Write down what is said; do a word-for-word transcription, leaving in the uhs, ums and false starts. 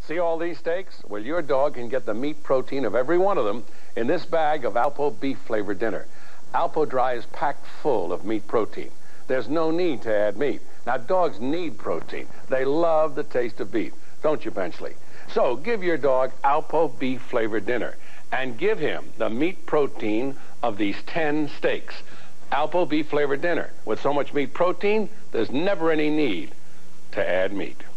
See all these steaks? Well, your dog can get the meat protein of every one of them in this bag of Alpo beef-flavored dinner. Alpo Dry is packed full of meat protein. There's no need to add meat. Now, dogs need protein. They love the taste of beef, don't you, Benchley? So give your dog Alpo beef-flavored dinner and give him the meat protein of these ten steaks. Alpo beef-flavored dinner. With so much meat protein, there's never any need to add meat.